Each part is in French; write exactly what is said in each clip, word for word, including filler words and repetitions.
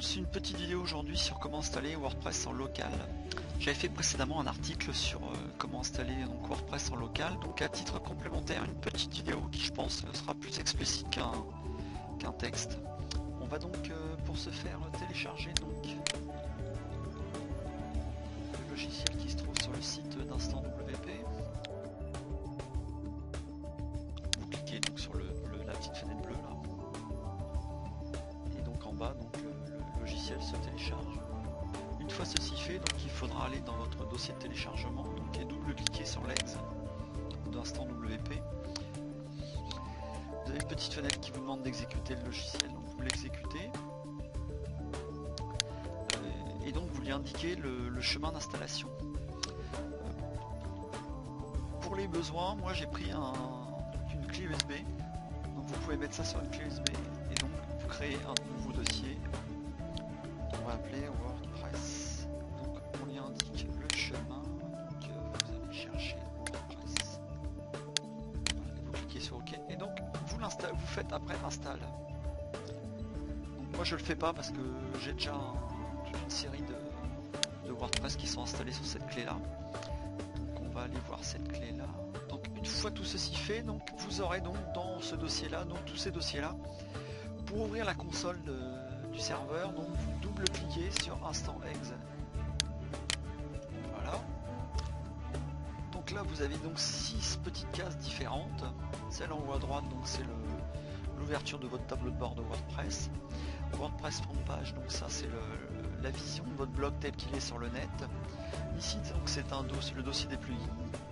tous, une petite vidéo aujourd'hui sur comment installer WordPress en local. J'avais fait précédemment un article sur euh, comment installer donc, WordPress en local, donc à titre complémentaire une petite vidéo qui je pense sera plus explicite qu'un qu'un texte. On va donc euh, pour ce faire télécharger donc le logiciel qui se trouve sur le site d'Instant W P. Vous cliquez donc sur le, le, la petite fenêtre bleue là. Et donc en bas donc le, le logiciel se télécharge. Une fois ceci fait, donc il faudra aller dans votre dossier de téléchargement donc, et double-cliquer sur l'ex d'Instant W P. Vous avez une petite fenêtre qui vous demande d'exécuter le logiciel, donc vous l'exécutez. Euh, et donc vous lui indiquez le, le chemin d'installation. Euh, pour les besoins, moi j'ai pris un, une clé U S B. Donc vous pouvez mettre ça sur une clé U S B et donc vous créez un nouveau dossier. On va appeler WordPress. Donc on lui indique le chemin que vous allez chercher WordPress. Voilà, et vous cliquez sur OK. Et donc vous l'installez, vous faites après install. Donc moi je le fais pas parce que j'ai déjà un, toute une série de, de WordPress qui sont installés sur cette clé là. Donc on va aller voir cette clé là. Donc une fois tout ceci fait, donc vous aurez donc dans ce dossier là, donc tous ces dossiers là, pour ouvrir la console de, du serveur, donc vous double-cliquez sur Instant Exe. Voilà. Donc là vous avez donc six petites cases différentes. Celle en haut à droite, donc c'est l'ouverture de votre tableau de bord de WordPress. WordPress front page, donc ça c'est la vision de votre blog tel qu'il est sur le net. Ici donc c'est un dossier, le dossier des plugins.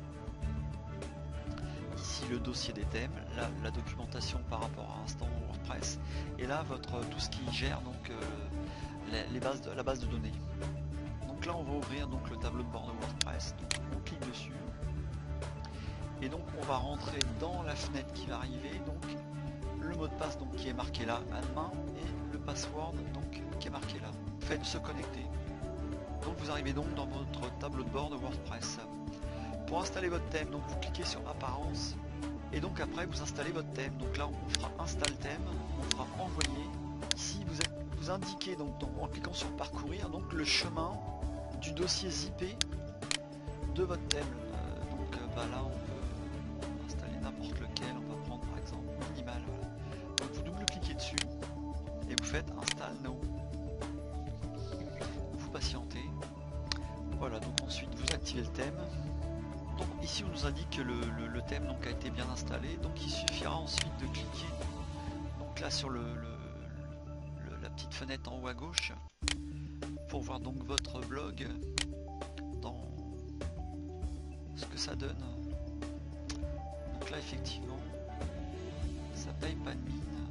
Ici le dossier des thèmes, là la documentation par rapport à Instant WordPress, et là votre tout ce qui gère donc euh, les, les bases de, la base de données. Donc là on va ouvrir donc le tableau de bord de WordPress, donc on clique dessus et donc on va rentrer dans la fenêtre qui va arriver, donc le mot de passe donc qui est marqué là à la main et le password donc qui est marqué là. Faites se connecter. Donc vous arrivez donc dans votre tableau de bord de WordPress. Pour installer votre thème, donc vous cliquez sur apparence et donc après vous installez votre thème. Donc là on fera install thème, on fera envoyer. Ici vous, êtes, vous indiquez donc, donc en cliquant sur parcourir donc le chemin du dossier zippé de votre thème. Euh, donc euh, bah là on peut installer n'importe lequel, on va prendre par exemple minimal. Voilà. Donc vous double cliquez dessus et vous faites install now. Vous patientez. Voilà, donc ensuite vous activez le thème. Donc ici on nous indique que le, le, le thème donc, a été bien installé, donc il suffira ensuite de cliquer donc là sur le, le, le, la petite fenêtre en haut à gauche pour voir donc votre blog dans ce que ça donne. Donc là effectivement ça paye pas de mine,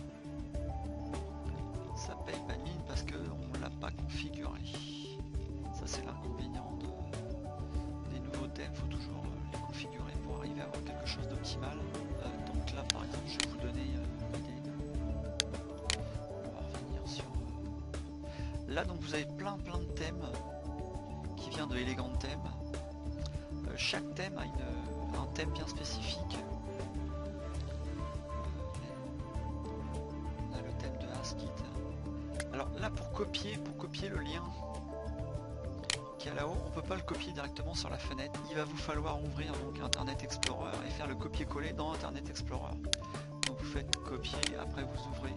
ça paye pas de mine parce que on l'a pas configuré. Ça c'est l'inconvénient de il faut toujours les configurer pour arriver à avoir quelque chose d'optimal. Euh, donc là par exemple je vais vous donner euh, une idée. On va revenir sur euh... là donc vous avez plein plein de thèmes qui vient de Elegant Theme. Euh, chaque thème a une, un thème bien spécifique. On a le thème de ASCII. Alors là pour copier, pour copier le lien là-haut, on peut pas le copier directement sur la fenêtre, il va vous falloir ouvrir donc Internet Explorer et faire le copier-coller dans Internet Explorer. Donc vous faites copier, après vous ouvrez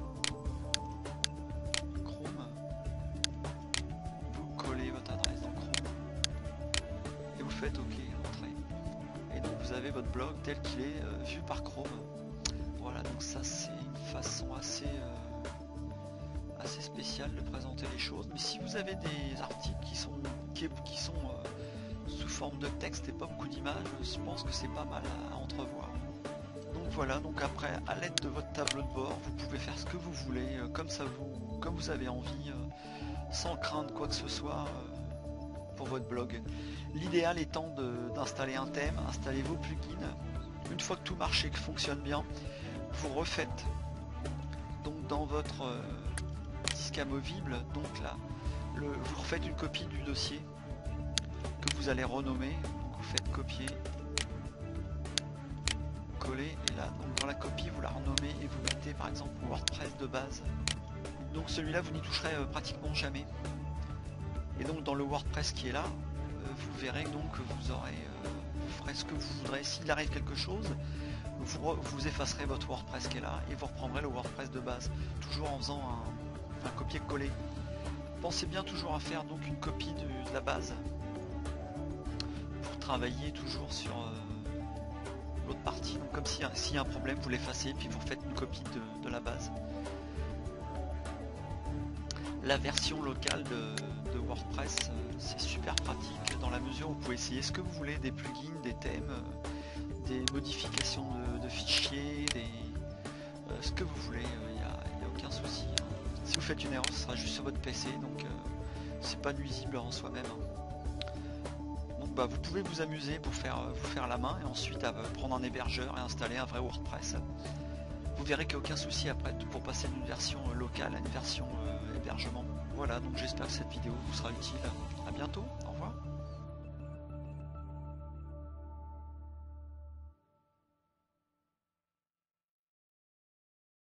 Chrome, vous collez votre adresse dans Chrome et vous faites OK, entrée. Et donc vous avez votre blog tel qu'il est euh, vu par Chrome. Voilà, donc ça c'est une façon assez euh, assez spécial de présenter les choses, mais si vous avez des articles qui sont qui, qui sont euh, sous forme de texte et pas beaucoup d'images, je pense que c'est pas mal à, à entrevoir. Donc voilà, donc après à l'aide de votre tableau de bord vous pouvez faire ce que vous voulez euh, comme ça vous comme vous avez envie euh, sans craindre quoi que ce soit euh, pour votre blog. L'idéal étant d'installer un thème, installer vos plugins, une fois que tout marche et que fonctionne bien, vous refaites donc dans votre euh, disque amovible, donc là le, vous refaites une copie du dossier que vous allez renommer, donc vous faites copier, coller, et là donc dans la copie vous la renommez et vous mettez par exemple WordPress de base Donc celui-là, vous n'y toucherez euh, pratiquement jamais. Et donc dans le WordPress qui est là, euh, vous verrez donc que vous aurez, euh, vous ferez ce que vous voudrez. S'il arrive quelque chose, vous, vous effacerez votre WordPress qui est là et vous reprendrez le WordPress de base, toujours en faisant un, un copier-coller. Pensez bien toujours à faire donc une copie de, de la base pour travailler toujours sur euh, l'autre partie. Donc comme s'il si y a un problème, vous l'effacez puis vous faites une copie de, de la base. La version locale de, de WordPress, euh, c'est super pratique dans la mesure où vous pouvez essayer ce que vous voulez, des plugins, des thèmes, euh, des modifications de, de fichiers, des, euh, ce que vous voulez, il euh, n'y a, a aucun souci. Hein. Si vous faites une erreur, ce sera juste sur votre P C, donc euh, c'est pas nuisible en soi-même. Hein. Donc bah, vous pouvez vous amuser pour faire, vous faire la main et ensuite à, prendre un hébergeur et installer un vrai WordPress. Vous verrez qu'il n'y a aucun souci après pour passer d'une version locale à une version euh, hébergement. Voilà, donc j'espère que cette vidéo vous sera utile. À bientôt, au revoir.